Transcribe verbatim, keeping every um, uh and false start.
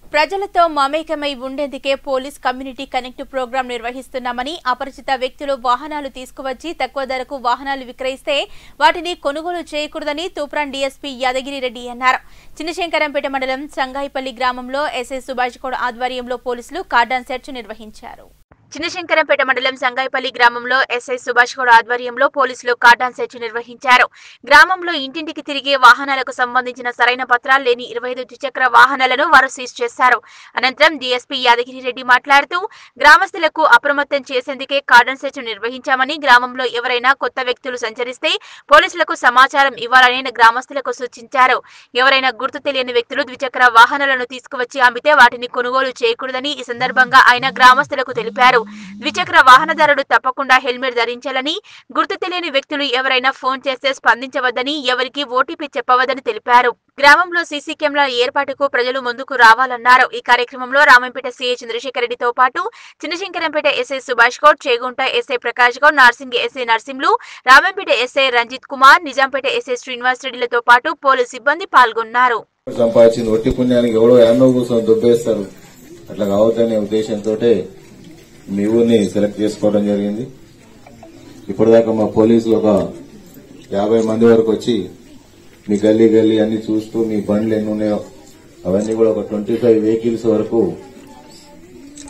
ప్రజలతో మమేకమై ఉండేందుకే పోలీస్ కమ్యూనిటీ కనెక్ట్ ప్రోగ్రాం నిర్వహిస్తున్నామని, అపరిచిత వ్యక్తులు వాహనాలు తీసుకువచ్చి తక్కువ ధరకు వాహనాలు విక్రయిస్తే వాటిని కొనుగోలు చేయకూడదని తూప్రాన్ డీఎస్పీ యాదగిరి రెడ్డి అన్నారు. చిన్నశంకరంపేట మండలం సంగాయిపల్లి గ్రామంలో ఎస్ఐ సుభాష్ గౌడ్ ఆధ్వర్యంలో పోలీసులు కార్డన్ సెర్చ్ నిర్వహించారు. చిన్నశంకరంపేట మండలం సంగాయిపల్లి గ్రామంలో ఎస్ఐ సుభాష్ గౌడ్ ఆధ్వర్యంలో పోలీసులు కార్డన్ సెర్చ్ నిర్వహించారు. గ్రామంలో ఇంటింటికి తిరిగే వాహనాలకు సంబంధించిన సరైన పత్రాలు లేని ఇరవై ఐదు ద్విచక్ర వాహనాలను వారు సీజ్ చేశారు. అనంతరం డీఎస్పీ యాదగిరి రెడ్డి మాట్లాడుతూ గ్రామస్తులకు అప్రమత్తం చేసేందుకే కార్డన్ సెర్చ్ నిర్వహించామని, గ్రామంలో ఎవరైనా కొత్త వ్యక్తులు సంచరిస్తే పోలీసులకు సమాచారం ఇవ్వాలని గ్రామస్తులకు సూచించారు. ఎవరైనా గుర్తు తెలియని వ్యక్తులు ద్విచక్ర వాహనాలను తీసుకువచ్చి అమ్మితే వాటిని కొనుగోలు చేయకూడదని ఈ సందర్భంగా ఆయన గ్రామస్తులకు తెలిపారు. ద్విచక్ర వాహనదారుడు తప్పకుండా హెల్మెట్ ధరించాలని, గుర్తు తెలియని వ్యక్తులు ఎవరైనా ఫోన్ చేస్తే స్పందించవద్దని, ఎవరికి ఓటీపీ చెప్పవద్దని తెలిపారు. గ్రామంలో సీసీ కెమెరాల ఏర్పాటుకు ప్రజలు ముందుకు రావాలన్నారు. ఈ కార్యక్రమంలో రామంపేట సీఐ చంద్రశేఖర్ రెడ్డితో పాటు Chinnashankarampet SI Subhash Goud, Chegunta SI Prakash Goud, Narsing SI Narsimhulu, Ramampet SI Ranjith Kumar, Nizampet SI Srinivas రెడ్డిలతో పాటు పోలీసు సిబ్బంది పాల్గొన్నారు. సంపాదించిన ఒట్టి పుణ్యానికి ఎవడో యాన్నో కూర్చొని దుబ్బేస్తారు. అట్లా కావద్దనే ఉద్దేశంతో మీ ఊరిని సెలెక్ట్ చేసుకోవడం జరిగింది. ఇప్పటిదాకా మా పోలీసులు ఒక యాభై మంది వరకు వచ్చి మీ గల్లీ గల్లీ అన్ని చూస్తూ మీ బండ్లు ఎన్ని ఉన్నాయో అవన్నీ కూడా ఒక ట్వంటీ ఫైవ్ వెహికల్స్ వరకు